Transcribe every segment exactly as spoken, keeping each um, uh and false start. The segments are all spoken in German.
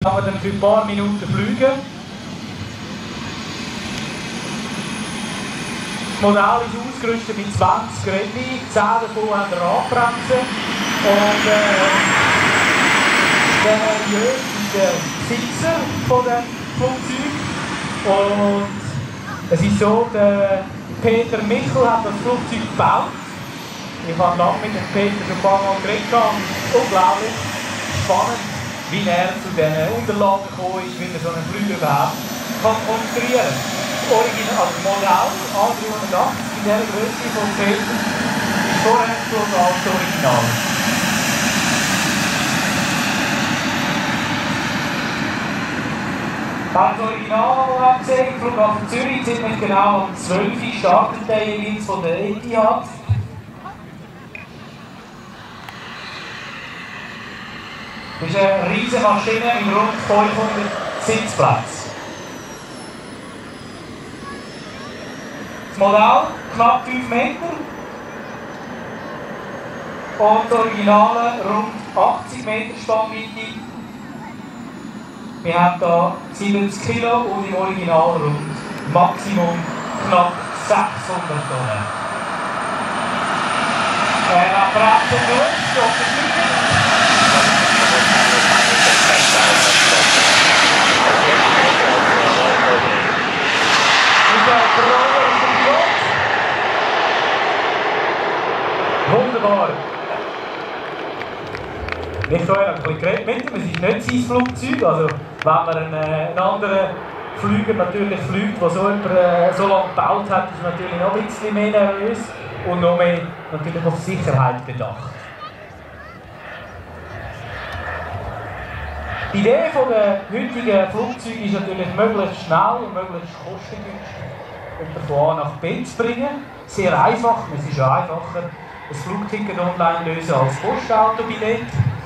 Kann man dann für ein paar Minuten fliegen. Das Modell ist ausgerüstet mit zwanzig Rädchen, zehn davon haben Radbremsen. Und äh, der Herr Jö ist der Besitzer von dem Flugzeug. Und es ist so, der Peter Michel hat das Flugzeug gebaut. Ich habe lange mit dem Peter schon ein paar Mal geredet. Unglaublich spannend, wie er zu diesen Unterlagen gekommen ist, wie er so einen Flüger überhaupt kann konstruieren kann. Original, also Modell A dreihundertachtzig in dieser Größe von Peter ist vorher schon als Original. Das Original gesehen, im Flughafen Zürich, ziemlich genau um zwölf Uhr startet der jeweils von der Etihad. Das ist eine riesige Maschine mit rund fünfhundert Sitzplätzen. Das Modell knapp fünf Meter und das Originale rund achtzig Meter Spannweite. Wir haben hier siebzig Kilo und im Original rund Maximum knapp sechshundert Tonnen. Äh, nach Bremsen durch, stopp der Flüger. Wunderbar! Ich habe ein bisschen geredet mit ihm, es ist nicht sein Flugzeug. Also, wenn man einen, äh, einen anderen Flüger natürlich fliegt, der so, jemand, äh, so lange gebaut hat, ist natürlich noch ein bisschen mehr nervös und noch mehr natürlich auf Sicherheit bedacht. Die Idee der heutigen Flugzeuge ist natürlich, möglichst schnell und möglichst kostengünstig jemanden von A nach B zu bringen. Sehr einfach, es ist ja einfacher, ein Flugticket online lösen als Postautobillett.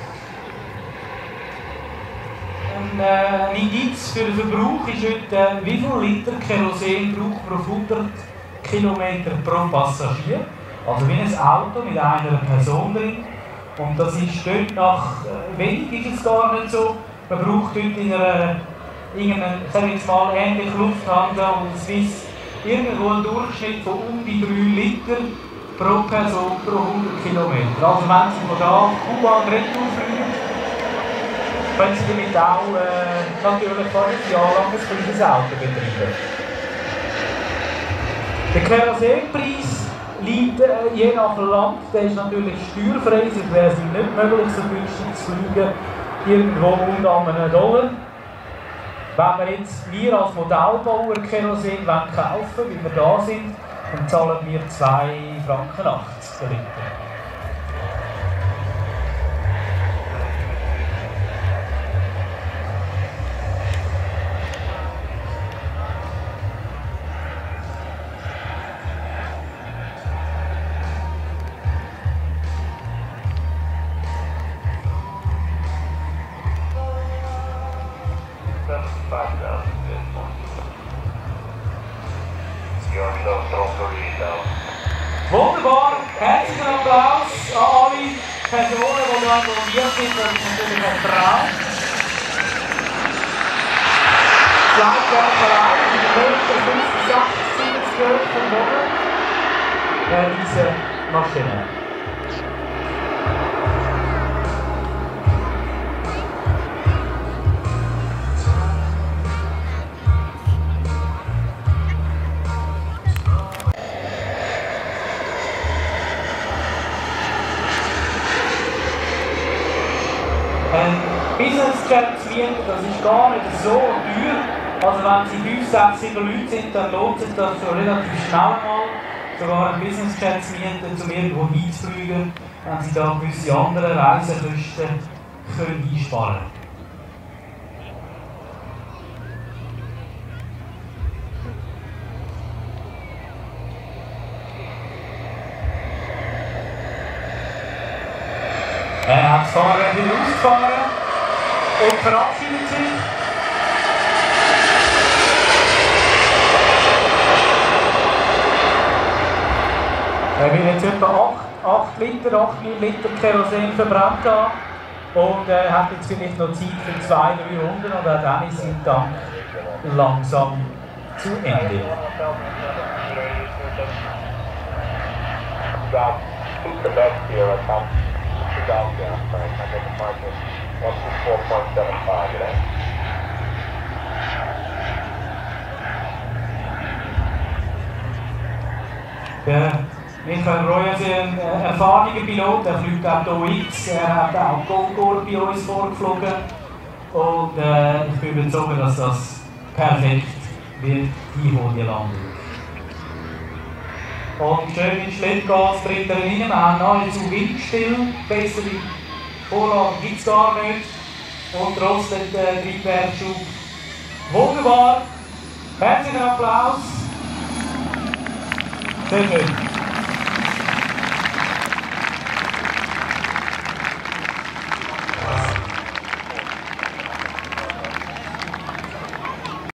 Ein, äh, ein Indiz für den Verbrauch ist heute, äh, wie viel Liter Kerosin braucht pro hundert Kilometer pro Passagier. Also wie ein Auto mit einer Person drin. Und das ist dort nach äh, wenig ist es gar nicht so. Man braucht dort in einer, irgendeiner, ich sage jetzt mal, ähnlich Lufthansa und Swiss irgendwo einen Durchschnitt von um die drei Liter pro Person pro hundert Kilometer. Also wenn Sie von da auf Kuba und Retour fliegen, können Sie damit auch äh, natürlich vor ein Jahr lang ein kleines Auto betreiben. Der Kerosinpreis liegt äh, je nach Land, der ist natürlich steuerfrei, es wäre es nicht möglich, so günstig zu fliegen, irgendwo unter einem Dollar. Wenn wir jetzt wir als Modellbauer Kerosin kaufen wollen, wie wir da sind, dann zahlen wir zwei Franken achtzig pro Liter. Wunderbar, herzlichen Applaus an alle Personen, die da involviert sind, das ist natürlich ein Traum. Das Leitwerk allein ist in den nächsten fünfzig, achtzig, siebzig Jahren vom Boden. Äh, diese Maschine. Ein Business-Jet zu mieten, das ist gar nicht so teuer. Also wenn Sie fünf, sechs, sieben Leute sind, dann lohnt sich das schon relativ schnell mal, sogar ein Business-Jet zu mieten, um irgendwo hinzufliegen, wenn Sie da gewisse andere Reisekosten können einsparen können. Er hat das Fahrrad wieder ausgefahren und verabschiedet sich. Er will jetzt etwa acht Liter, acht Liter Kerosin verbrannt haben. und äh, hat jetzt vielleicht noch Zeit für zwei, drei Runden und auch dann sind dann langsam zu Ende. Der Michael Royer ist ein äh, erfahrener Pilot, er fliegt auch hier X, er hat auch Gogol bei uns vorgeflogen und äh, ich bin überzeugt, dass das perfekt wird einholen, die Landung. Und schön in Schlettgas tritt er rein, wir haben nahezu windstill, bessere Vorlage gibt es gar nicht und trotzdem der Triebwerkschub wunderbar. Herzlichen Applaus. Sehr schön.